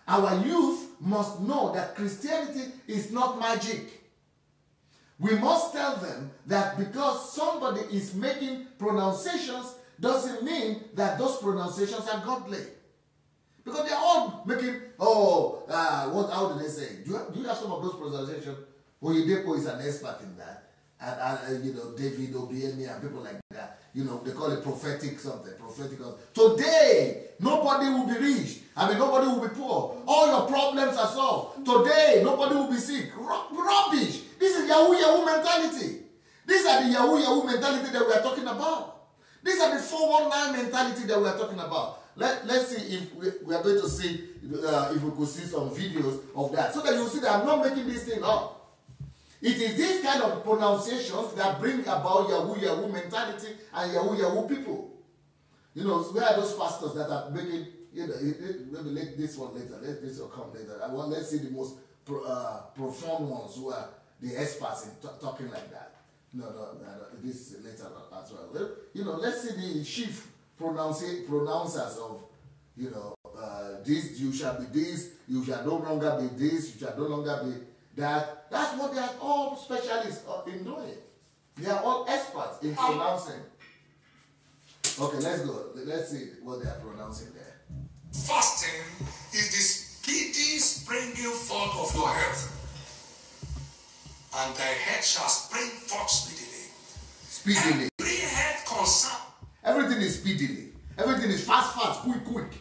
Our youth must know that Christianity is not magic. We must tell them that because somebody is making pronunciations doesn't mean that those pronunciations are godly. Because they're all making, how do they say? Do you have some of those pronunciations? Oyedepo is an expert in that. And David Obiemi and people like that. They call it prophetic something. Today, nobody will be rich. Nobody will be poor. All your problems are solved. Today, nobody will be sick. Rubbish. This is Yahoo mentality. These are the Yahoo mentality that we are talking about. These are the 419 mentality that we are talking about. Let's see if we are going to see, if we could see some videos of that. So that you see that I'm not making this thing up. It is these kind of pronunciations that bring about Yahoo mentality and Yahoo people. Where are those pastors that are making, maybe this one later, this will come later. Let's see the most profound ones who are the experts in talking like that. No, this later as well. Let's see the chief pronouncers of, this, you shall be this, you shall no longer be this, you shall no longer be that. That's what they are all specialists in doing. They are all experts in pronouncing. Okay, let's go. Let's see what they are pronouncing there. Fasting is the speedy springing forth of your health, and thy head shall spring forth speedily. Speedily. Every head concern. Everything is speedily. Everything is fast, quick.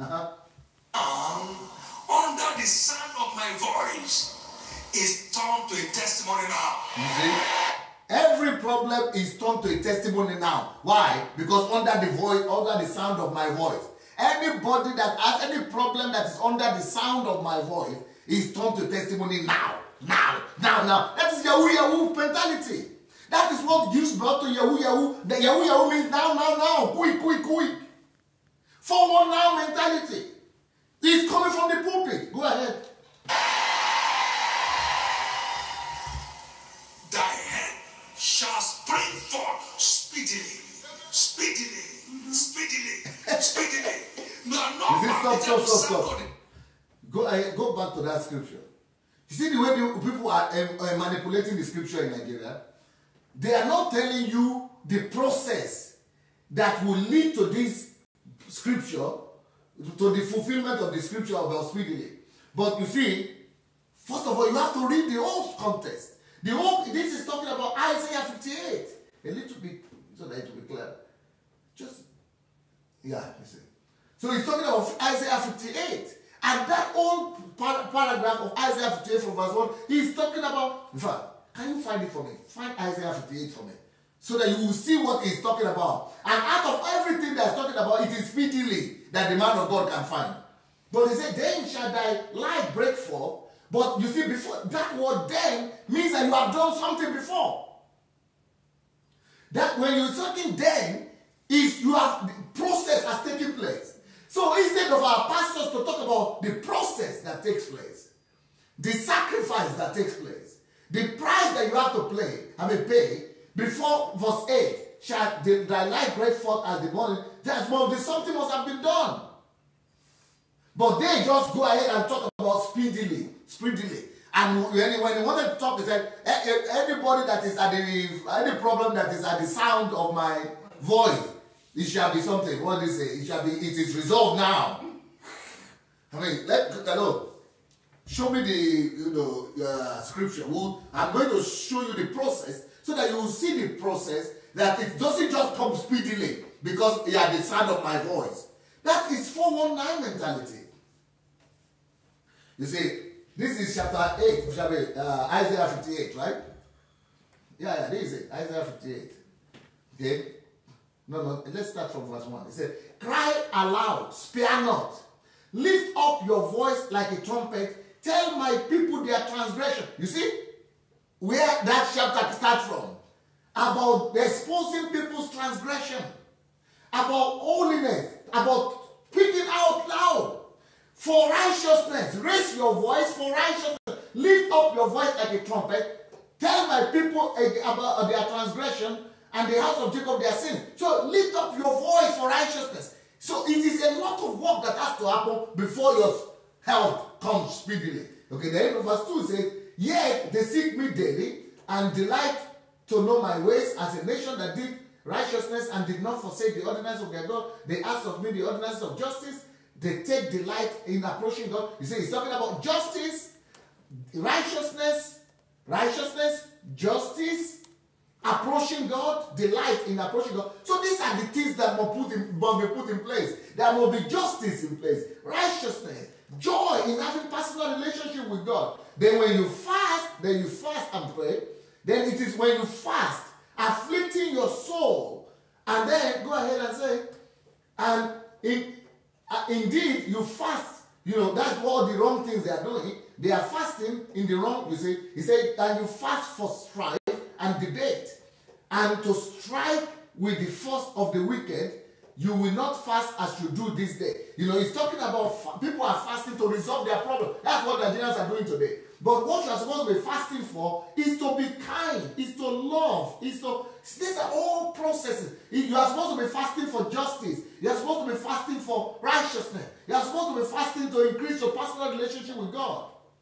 Under the sound of my voice is turned to a testimony now. You see? Every problem is turned to a testimony now. Why? Because under the sound of my voice. Anybody that has any problem that is under the sound of my voice is turned to testimony now. That is Yahoo mentality. That is what gives birth to Yahoo. The Yahoo means now, quick. 419 mentality. It's coming from the pulpit. Go ahead. Thy head shall spring forth speedily. Stop. Go back to that scripture. You see the way the people are manipulating the scripture in Nigeria? They are not telling you the process that will lead to this scripture, to the fulfillment of the scripture about speedily. But you see, first of all, you have to read the whole context. This is talking about Isaiah 58. A little bit, so that it will be clear. You see. So he's talking about Isaiah 58. And that old paragraph of Isaiah 58 from verse 1, he's talking about, in fact, can you find it for me? Find Isaiah 58 for me. So that you will see what he's talking about. And out of everything that's talking about, it is speedily that the man of God can find. But he said, then shall thy light break forth. But you see, before that word then means that you have done something before. That when you're talking then, is you have the process has taken place. So instead of our pastors to talk about the process that takes place, the sacrifice that takes place, the price that you have to pay before verse 8, shall thy light break forth as the morning, something must have been done. But they just go ahead and talk about speedily. And when they wanted to talk, they said, anybody that is at any problem that is at the sound of my voice, it shall be something. What do they say? It is resolved now. Show me the scripture. I'm going to show you the process so that you will see the process, that it doesn't just come speedily because you are the sound of my voice. That is 419 mentality. You see, this is chapter 8, Isaiah 58, right? Yeah, this is it, Isaiah 58. Okay? No, let's start from verse 1. It said, cry aloud, spare not. Lift up your voice like a trumpet. Tell my people their transgression. You see where that chapter starts from? About exposing people's transgression. About holiness. About speaking out loud. For righteousness. Raise your voice for righteousness. Lift up your voice like a trumpet. Tell my people about their transgression and the house of Jacob their sins. So lift up your voice for righteousness. So it is a lot of work that has to happen before your help comes speedily. Okay, the end of verse 2 says, yet they seek me daily and delight to know my ways, as a nation that did righteousness and did not forsake the ordinance of their God. They ask of me the ordinance of justice. They take delight in approaching God. You see, he's talking about justice, righteousness, justice, approaching God, delight in approaching God. So these are the things that must be put in place. There must be justice in place, righteousness, joy in having personal relationship with God. Then when you fast, and pray. Then it is when you fast, afflicting your soul, and then go ahead and say, and indeed you fast. You know, that's all the wrong things they are doing. They are fasting in the wrong, you see. He said, and you fast for strife and debate, and to strike with the force of the wicked. You will not fast as you do this day. You know, he's talking about people are fasting to resolve their problem. That's what Nigerians are doing today. But what you are supposed to be fasting for is to be kind, is to love, is to... These are all processes. You are supposed to be fasting for justice. You are supposed to be fasting for righteousness. You are supposed to be fasting to increase your personal relationship with God.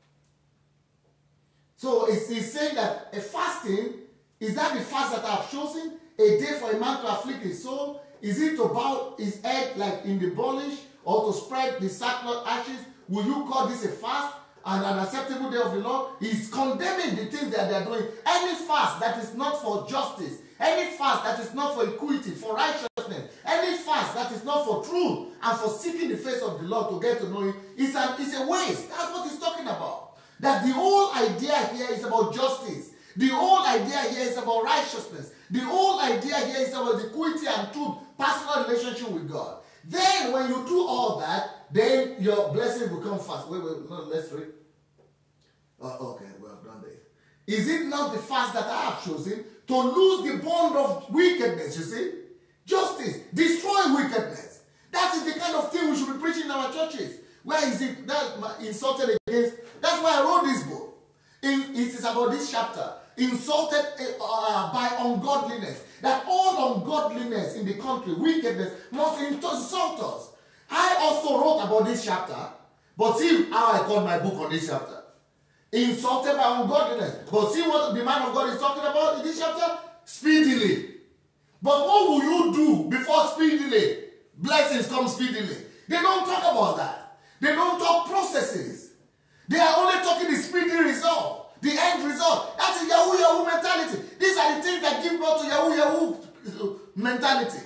So he's saying that a fasting, is that the fast that I have chosen? A day for a man to afflict his soul? Is it to bow his head like in the burnish, or to spread the sackcloth ashes? Will you call this a fast and an acceptable day of the Lord? He's condemning the things that they are doing. Any fast that is not for justice, any fast that is not for equity, for righteousness, any fast that is not for truth and for seeking the face of the Lord to get to know him, is a waste. That's what he's talking about. That the whole idea here is about justice. The whole idea here is about righteousness. The whole idea here is about equity and truth, personal relationship with God. Then when you do all that, then your blessing will come fast. Wait, no, let's read. Okay, we have done this. Is it not the fast that I have chosen to lose the bond of wickedness, you see? Justice, destroy wickedness. That is the kind of thing we should be preaching in our churches. Where is it that insulted against? That's why I wrote this book. It is about this chapter. Insulted by ungodliness. That all ungodliness in the country, wickedness, must insult us. I also wrote about this chapter, but see how I called my book on this chapter. Insulted by ungodliness. But see what the man of God is talking about in this chapter? Speedily. But what will you do before speedily? Blessings come speedily. They don't talk about that. They don't talk processes. They are only talking the speedy result. The end result. That's a Yahoo Yahoo mentality. These are the things that give birth to Yahoo Yahoo mentality.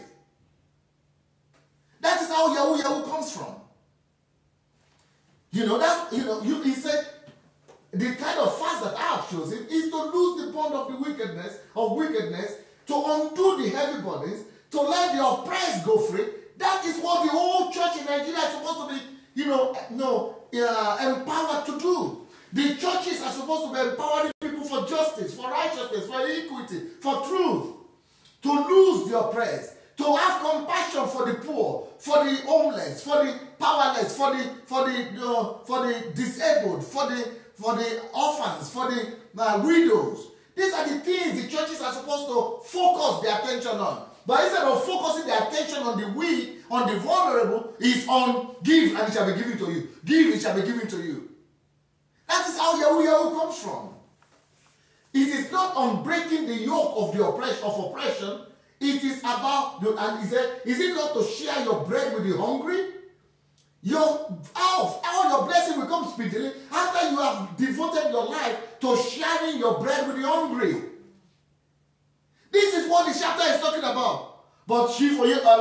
That is how Yahoo Yahoo comes from. You know that, he said, the kind of fast that I have chosen is to lose the bond of the wickedness, to undo the heavy burdens, to let the oppressed go free. That is what the whole church in Nigeria is supposed to be, empowered to do. The churches are supposed to be empowering people for justice, for righteousness, for equity, for truth. To lose the oppressed, to have compassion for the poor, for the homeless, for the powerless, for the disabled, for the orphans, for the widows. These are the things the churches are supposed to focus their attention on. But instead of focusing their attention on the weak, on the vulnerable, is on give and it shall be given to you. Give, it shall be given to you. That is how Yahoo Yahoo comes from. It is not on breaking the yoke of the oppression. It is about, and he said, is it not to share your bread with the hungry? All your blessing will come speedily after you have devoted your life to sharing your bread with the hungry. This is what the chapter is talking about. But Bishop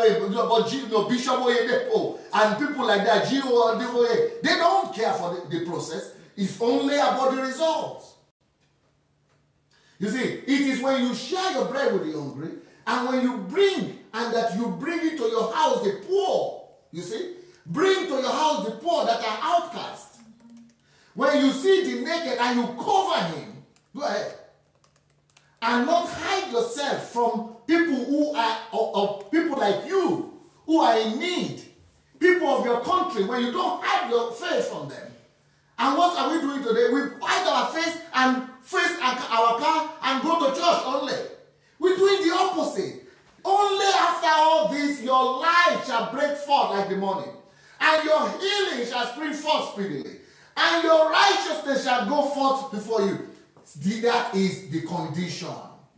Oyedepo and people like that, they don't care for the process. It's only about the results. You see, it is when you share your bread with the hungry, and when you bring, and that you bring into your house the poor, you see, bring to your house the poor that are outcast. When you see the naked and you cover him, go ahead, and not hide yourself from people who are, or people like you, who are in need, people of your country, when you don't hide your face from them. And what are we doing today? We hide our face and face our car and go to church only. We're doing the opposite. Only after all this, your light shall break forth like the morning. and your healing shall spring forth speedily, and your righteousness shall go forth before you. That is the condition.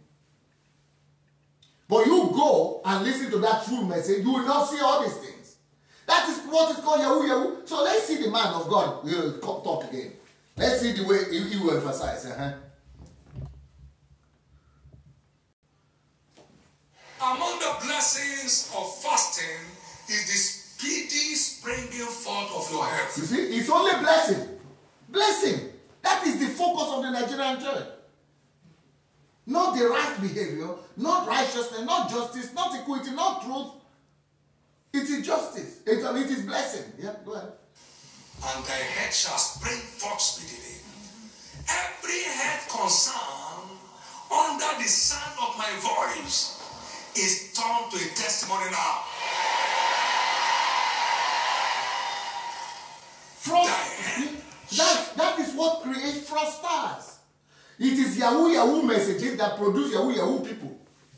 But you go and listen to that true message, you will not see all these things. That is what is called Yahoo Yahoo. So let's see the man of God. We'll talk again. Let's see the way he will emphasize. Among the blessings of fasting is the speedy springing forth of your health. You see, it's only blessing. Blessing. That is the focus of the Nigerian church. Not the right behavior, not righteousness, not justice, not equity, not truth. It is justice. It is blessing. Yeah, go ahead. And thy head shall spring forth speedily. Every head concern under the sound of my voice is turned to a testimony now. That is what creates fraudsters. It is Yahoo Yahoo messages that produce Yahoo Yahoo people.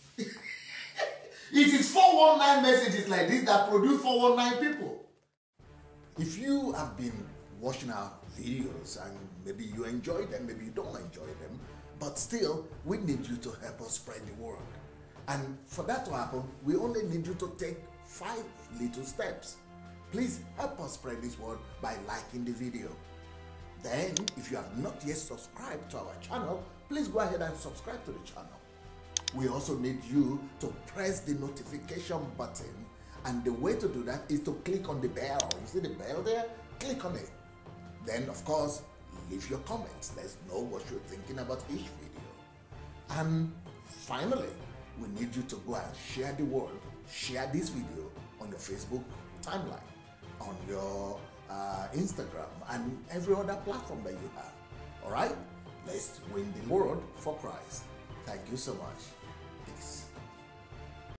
It is 419 messages like this that produce 419 people. If you have been watching our videos and maybe you enjoy them, maybe you don't enjoy them, but still, we need you to help us spread the word. And for that to happen, we only need you to take 5 little steps. Please help us spread this word by liking the video. Then, if you have not yet subscribed to our channel, please go ahead and subscribe to the channel. We also need you to press the notification button, and the way to do that is to click on the bell. You see the bell there? Click on it. Then, of course, leave your comments. Let's know what you're thinking about each video. And finally, we need you to go and share the word. Share this video on your Facebook timeline, on your Instagram, and every other platform that you have. All right? Let's win the world for Christ. Thank you so much.